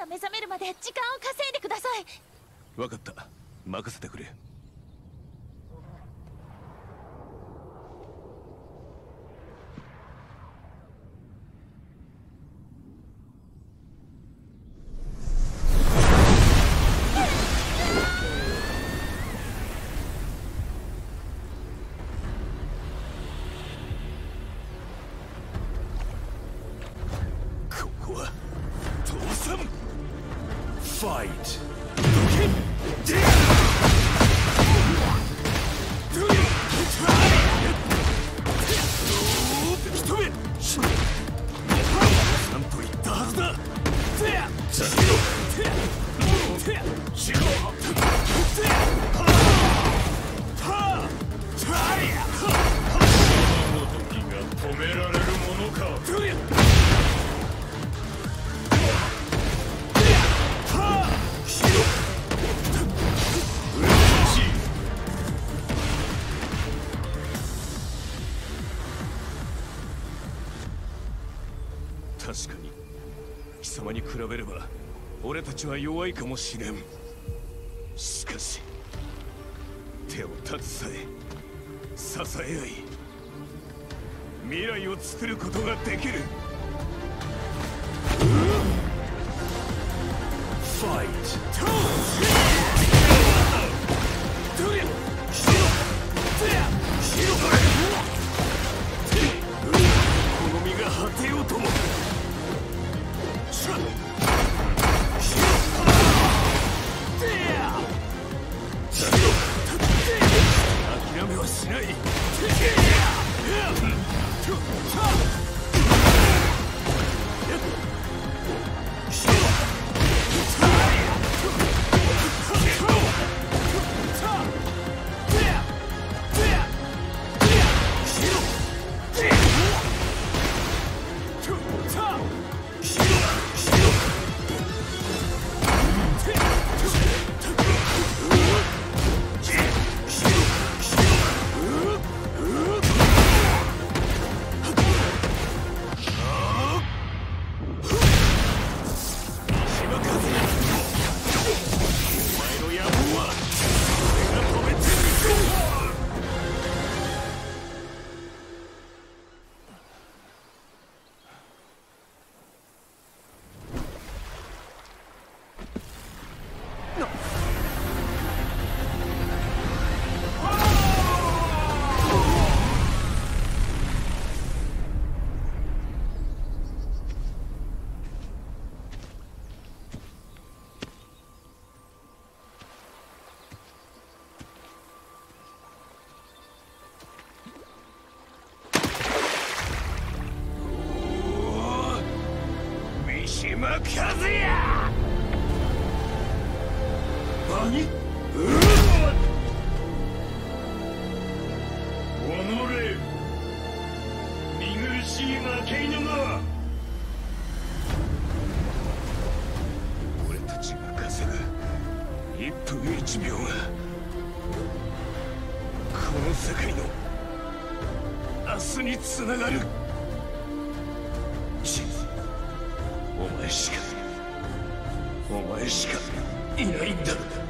が目覚めるまで時間を稼いでください。 分かった、任せてくれ。確かに貴様に比べれば俺たちは弱いかもしれん。しかし手を携え支え合い未来を作ることができる。ファイト。この身が果てようとも。諦めはしない。三島和也。何？おのれ、見苦しい負け犬が。俺たちが稼ぐ1分1秒がこの世界の明日につながる。お前しかいないんだ。